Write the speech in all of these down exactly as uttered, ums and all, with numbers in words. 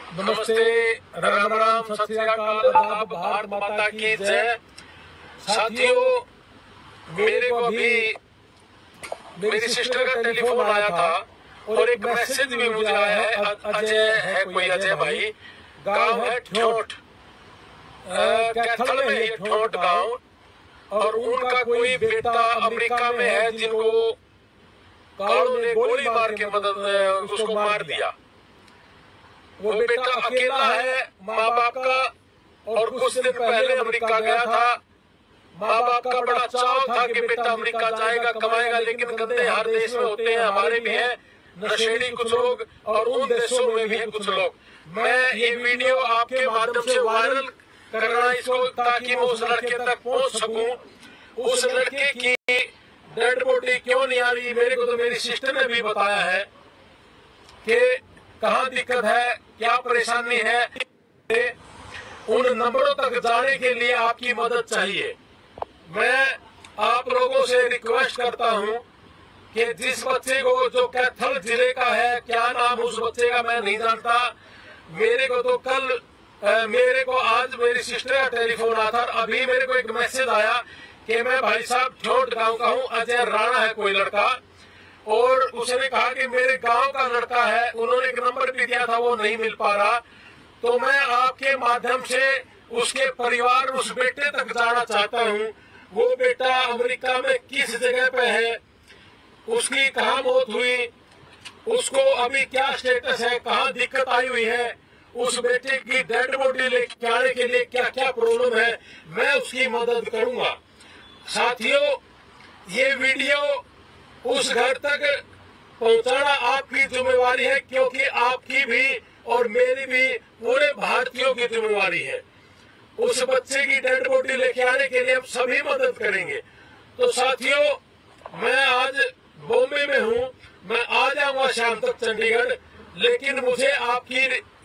नमस्ते, राम राम, सत श्री अकाल, आदाब, भारत माता की जय। साथियों, मेरे को अभी मेरी सिस्टर का टेलीफोन आया था और एक मैसेज भी मुझे आया है। अजय है कोई अजय भाई, गांव है ठोट, कैथल में है ठोट गांव, और उनका कोई बेटा अमेरिका में है जिनको कालों ने गोली मार के मदद उसको मार दिया। वो बेटा अकेला है, माँ बाप का, और कुछ दिन पहले अमेरिका गया था। माँ बाप का बड़ा चाव था कि बेटा अमेरिका जाएगा, कमाएगा, लेकिन गंदे हर देश में होते हैं, हमारे भी हैं नशेड़ी कुछ लोग, और उन देशों में भी हैं कुछ लोग। मैं ये वीडियो आपके माध्यम से वायरल करना इसको, ताकि मैं उस लड़के तक पहुंच सकूं। उस लड़के की डेड बॉडी क्यों नहीं आ रही, मेरे को तो मेरी सिस्टर ने भी बताया है कि कहाँ दिक्कत है, क्या परेशानी है। उन नंबरों तक जाने के लिए आपकी मदद चाहिए। मैं आप लोगों से रिक्वेस्ट करता हूं कि जिस बच्चे को, जो कैथल जिले का है, क्या नाम उस बच्चे का मैं नहीं जानता, मेरे को तो कल आ, मेरे को आज मेरी सिस्टर का टेलीफोन आया था। अभी मेरे को एक मैसेज आया कि मैं भाई साहब ठोट गांव का हूं, अजय राणा है कोई लड़का, और उसने कहा कि मेरे गांव का लड़का है। उन्होंने एक नंबर भी दिया था, वो नहीं मिल पा रहा। तो मैं आपके माध्यम से उसके परिवार, उस बेटे तक जाना चाहता हूं। वो बेटा अमेरिका में किस जगह पे है, उसकी कहाँ मौत हुई, उसको अभी क्या स्टेटस है, कहाँ दिक्कत आई हुई है, उस बेटे की डेड बॉडी लेके आने के लिए क्या क्या प्रॉब्लम है, मैं उसकी मदद करूंगा। साथियों, ये वीडियो उस घर तक पहुंचाना आपकी जिम्मेवारी है, क्योंकि आपकी भी और मेरी भी, पूरे भारतीयों की जिम्मेवारी है। उस बच्चे की डेड बॉडी लेके आने के लिए हम सभी मदद करेंगे। तो साथियों, मैं आज बॉम्बे में हूं, मैं आ जाऊंगा शाम तक चंडीगढ़, लेकिन मुझे आपकी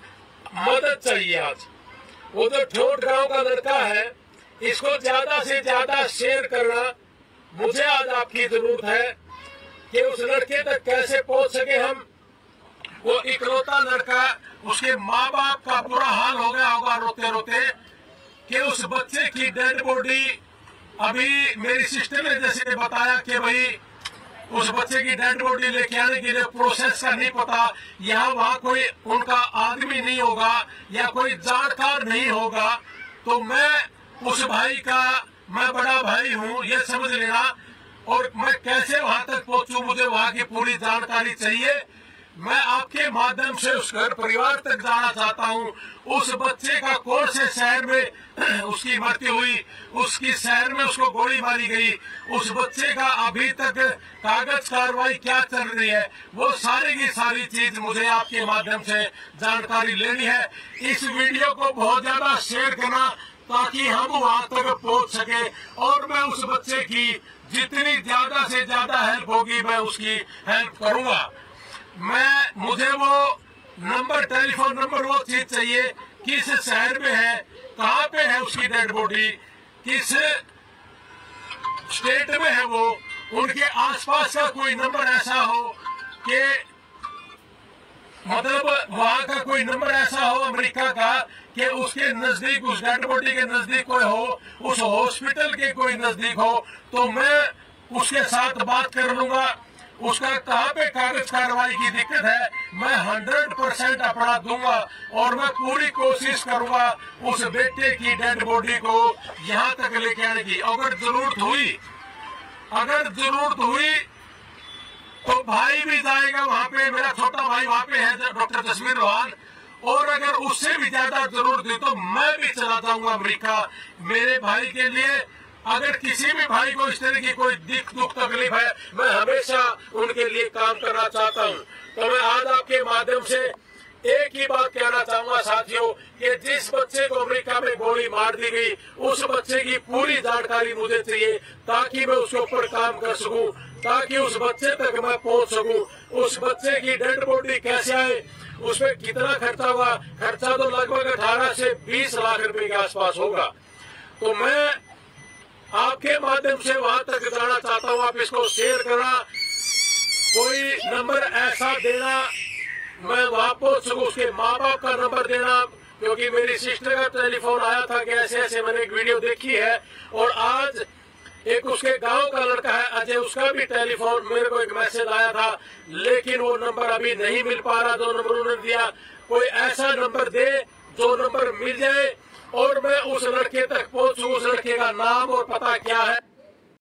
मदद चाहिए आज। वो जो ठोट गांव का लड़का है, इसको ज्यादा से ज्यादा शेयर करना मुझे आज आपकी जरूरत है कि उस लड़के तक कैसे पहुंच सके हम। वो इकलौता लड़का, उसके माँ बाप का बुरा हाल हो गया होगा रोते रोते कि उस बच्चे की डेड बॉडी, अभी मेरी सिस्टर ने जैसे बताया कि भाई उस बच्चे की डेड बॉडी लेके आने के लिए प्रोसेस का नहीं पता, यहाँ वहाँ कोई उनका आदमी नहीं होगा या कोई जानकार नहीं होगा। तो मैं उस भाई का, मैं बड़ा भाई हूँ ये समझ लेना, और मैं कैसे वहां तक पहुंचूं, मुझे वहां की पूरी जानकारी चाहिए। मैं आपके माध्यम से उस घर परिवार तक जाना चाहता हूं। उस बच्चे का कौन से शहर में उसकी मृत्यु हुई, उसकी शहर में उसको गोली मारी गई, उस बच्चे का अभी तक कागज कार्रवाई क्या चल रही है, वो सारी की सारी चीज मुझे आपके माध्यम से जानकारी लेनी है। इस वीडियो को बहुत ज्यादा शेयर करना, ताकि हम वहां तक पहुंच सके, और मैं उस बच्चे की जितनी ज्यादा से ज्यादा हेल्प होगी मैं उसकी हेल्प करूंगा। मैं मुझे वो नंबर, टेलीफोन नंबर, वो चीज चाहिए, किस शहर में है, कहाँ पे है उसकी डेड बॉडी, किस स्टेट में है वो, उनके आसपास का कोई नंबर ऐसा हो कि मतलब वहां का कोई नंबर ऐसा हो अमेरिका का कि उसके नजदीक, उस डेड बॉडी के नजदीक कोई हो, उस हॉस्पिटल के कोई नजदीक हो, तो मैं उसके साथ बात कर लूंगा। उसका कहाँ पे कागज कार्रवाई की दिक्कत है, मैं हंड्रेड परसेंट अपना दूंगा, और मैं पूरी कोशिश करूंगा उस बेटे की डेड बॉडी को यहाँ तक लेके आने की। अगर जरूरत हुई अगर जरूरत हुई तो भाई भी जाएगा वहां पे, मेरा छोटा भाई वहां पे है, डॉक्टर जसवीर रोहान, और अगर उससे भी ज्यादा जरूरत हुई तो मैं भी चला जाऊंगा अमेरिका मेरे भाई के लिए। अगर किसी भी भाई को इस तरह की कोई दिख दुख तकलीफ है, मैं हमेशा उनके लिए काम करना चाहता हूं। तो मैं आज आपके माध्यम से एक ही बात कहना चाहूंगा साथियों, कि जिस बच्चे को अमेरिका में गोली मार दी गई, उस बच्चे की पूरी जानकारी मुझे चाहिए, ताकि मैं उसके ऊपर काम कर सकूं, ताकि उस बच्चे तक मैं पहुंच सकूं। उस बच्चे की डेड बॉडी कैसे आए, उसमें कितना खर्चा हुआ, खर्चा तो लगभग अठारह से बीस लाख रुपए के आसपास होगा। तो मैं आपके माध्यम से वहां तक जाना चाहता हूं, आप इसको शेयर करना, कोई नंबर ऐसा देना मैं वहां पहुंच सकूं, उसके माँ बाप का नंबर देना, क्योंकि मेरी सिस्टर का टेलीफोन आया था कि ऐसे ऐसे मैंने एक वीडियो देखी है। और आज एक उसके गांव का लड़का है अजय, उसका भी टेलीफोन मेरे को एक मैसेज आया था, लेकिन वो नंबर अभी नहीं मिल पा रहा जो नंबर उन्होंने दिया। कोई ऐसा नंबर दे जो नंबर मिल जाए और मैं उस लड़के तक पहुंचूं, उस लड़के का नाम और पता क्या है।